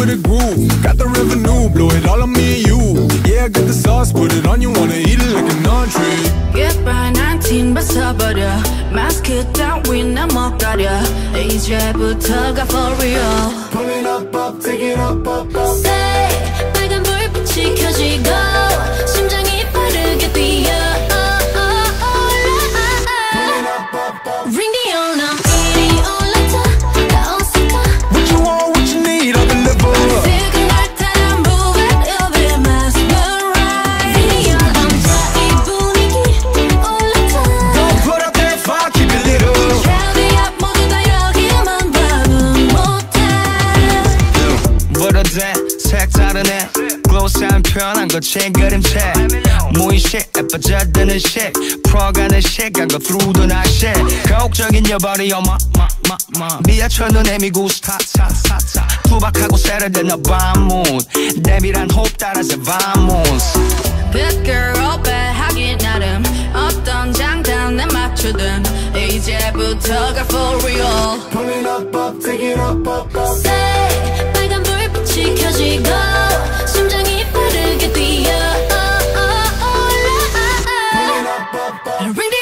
with a groove. Got the revenue, blow it all on me and you. Yeah, I got the sauce, put it on you, wanna eat it like an entree. Goodbye 19 벗어버려 마스크 따윈 나 못 가려 이제부터가 for real. Pull it up, up, take it up, up, up. Say 빨간 불빛이 켜지고 심장이 빠르게 뛰어. Ring the alarm, 이리 올라타 나 어색하. What you want, what you need, I'll deliver. 지금 날 따라 move it, you'll be mesmerized. Ring the alarm, 자 이 분위기 올라타. Don't put out that fire, keep it lit up. Ready up, 모두 다 여기만 봐도 못해. What a day, 색다른 애 글로스한 표현한 거친 그림체 무의식 빠져드는 식 풀어가는 시간 go through the night shit 가혹적인 your body oh my 미아쳐 눈에 미고 스타타타타 투박하고 세련된 너 밤문 내밀한 호흡 따라서 vamos Bad girl 배하기 나름 어떤 장단에 맞추든 이제부터가 for real. Pull it up, up, take it up, up, up. Say 빨간 불빛이 켜지고 심장이 빠르게 뛰어. Ring